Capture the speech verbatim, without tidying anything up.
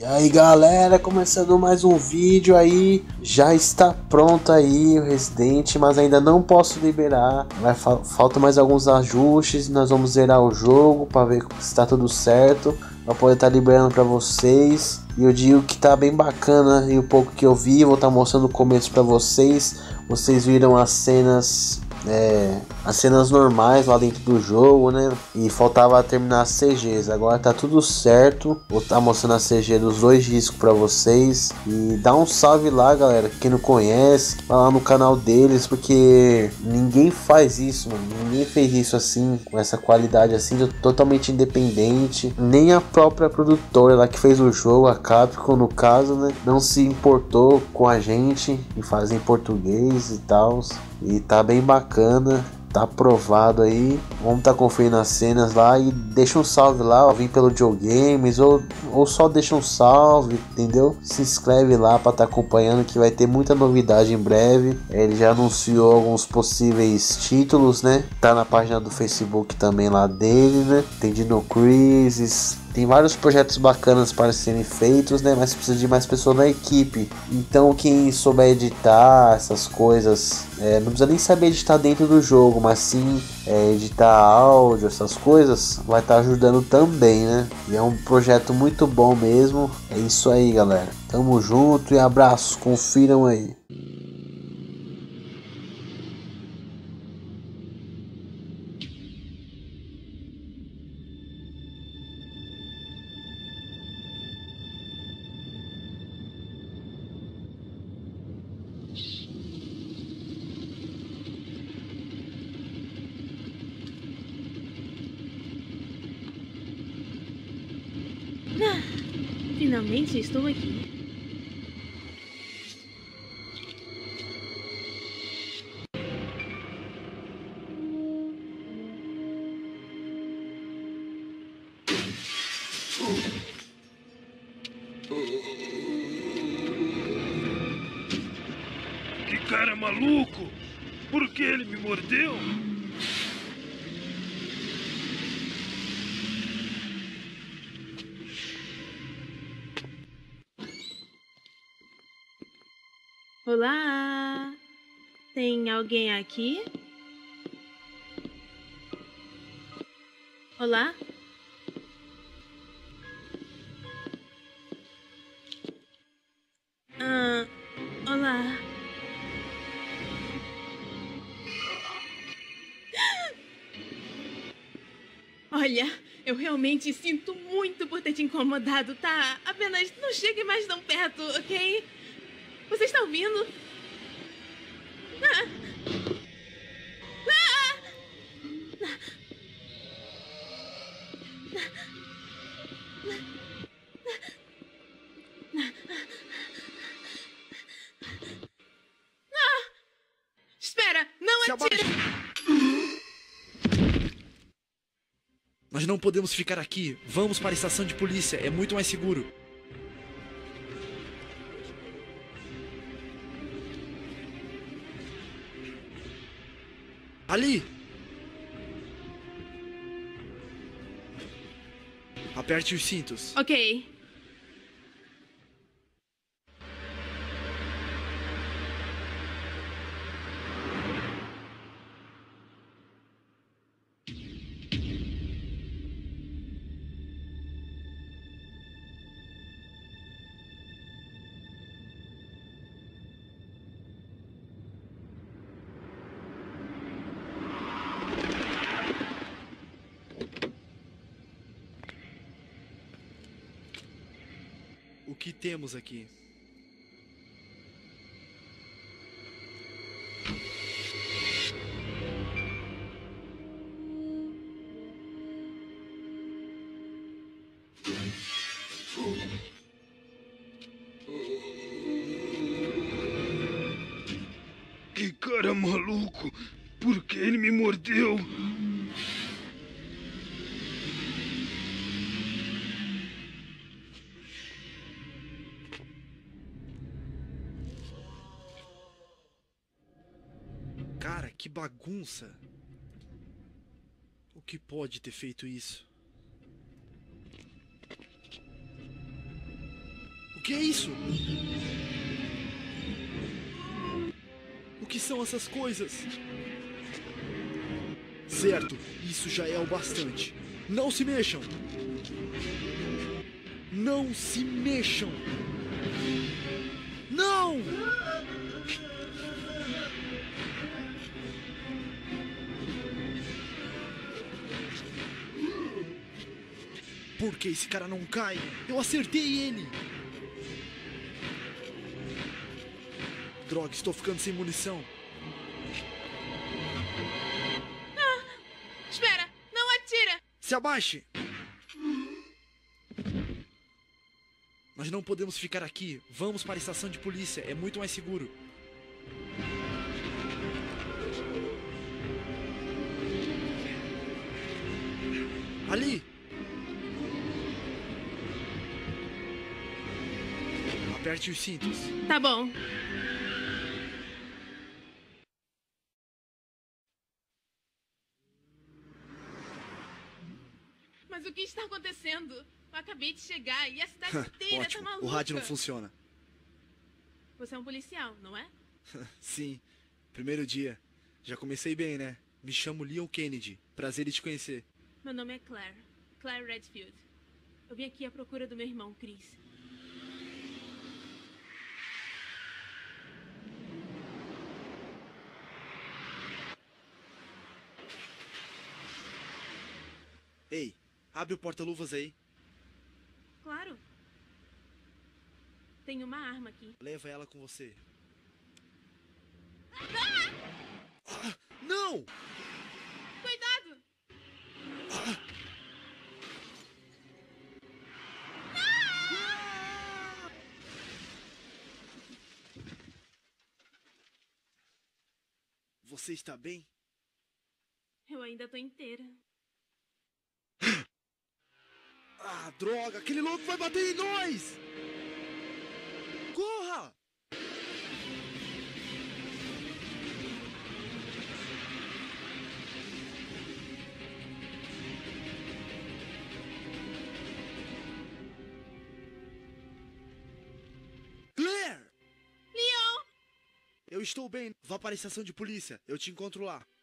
aí galera, começando mais um vídeo aí, já está pronto aí o Resident, mas ainda não posso liberar, vai, fa falta mais alguns ajustes, nós vamos zerar o jogo para ver se está tudo certo, para poder estar tá liberando para vocês. E eu digo que tá bem bacana, e o pouco que eu vi, vou estar tá mostrando o começo para vocês, vocês viram as cenas... É, as cenas normais lá dentro do jogo, né? E faltava terminar as C Gs. Agora tá tudo certo. Vou estar tá mostrando a C G dos dois discos para vocês. E dá um salve lá, galera. Quem não conhece, vai lá no canal deles, porque ninguém faz isso, mano. Ninguém fez isso assim, com essa qualidade assim, totalmente independente. Nem a própria produtora lá que fez o jogo, a Capcom no caso, né? Não se importou com a gente em fazer em português e tal. E tá bem bacana, tá aprovado aí. Vamos tá conferindo as cenas lá e deixa um salve lá, ó, vem pelo Joe Games ou, ou só deixa um salve, entendeu? Se inscreve lá para tá acompanhando que vai ter muita novidade em breve. Ele já anunciou alguns possíveis títulos, né? Tá na página do Facebook também lá dele, né? Tem Dino Crisis. Tem vários projetos bacanas para serem feitos, né? Mas precisa de mais pessoas na equipe. Então quem souber editar essas coisas, é, não precisa nem saber editar dentro do jogo, mas sim é, editar áudio, essas coisas, vai estar tá ajudando também, né? E é um projeto muito bom mesmo. É isso aí, galera. Tamo junto e abraço. Confiram aí. Ah, finalmente estou aqui. Que cara maluco! Por que ele me mordeu? Olá! Tem alguém aqui? Olá? Ah, olá. Olha, eu realmente sinto muito por ter te incomodado, tá? Apenas não chegue mais tão perto, ok? Você está ouvindo? Ah. Ah. Ah. Espera, não atire! Nós não podemos ficar aqui. Vamos para a estação de polícia. É muito mais seguro. Ali! Aperte os cintos. Ok. O que temos aqui? Que cara maluco! Por que ele me mordeu? Cara, que bagunça! O que pode ter feito isso? que é isso? O que são essas coisas? Certo, isso já é o bastante. Não se mexam! Não se mexam! Não! Por que esse cara não cai? Eu acertei ele! Droga, estou ficando sem munição. Ah, espera! Não atira! Se abaixe! Nós não podemos ficar aqui. Vamos para a estação de polícia. É muito mais seguro. Ali! Aperte os cintos. Tá bom. Mas o que está acontecendo? Eu acabei de chegar e a cidade inteira Ótimo, tá maluca. o rádio não funciona. Você é um policial, não é? Sim, primeiro dia. Já comecei bem, né? Me chamo Leon Kennedy. Prazer em te conhecer. Meu nome é Claire. Claire Redfield. Eu vim aqui à procura do meu irmão, Chris. Ei, abre o porta-luvas aí. Claro. Tem uma arma aqui. Leva ela com você. Ah, não! Cuidado! Você está bem? Eu ainda tô inteira. Ah, droga! Aquele louco vai bater em nós! Corra! Claire! Leon! Eu estou bem. Vá para a estação de polícia. Eu te encontro lá.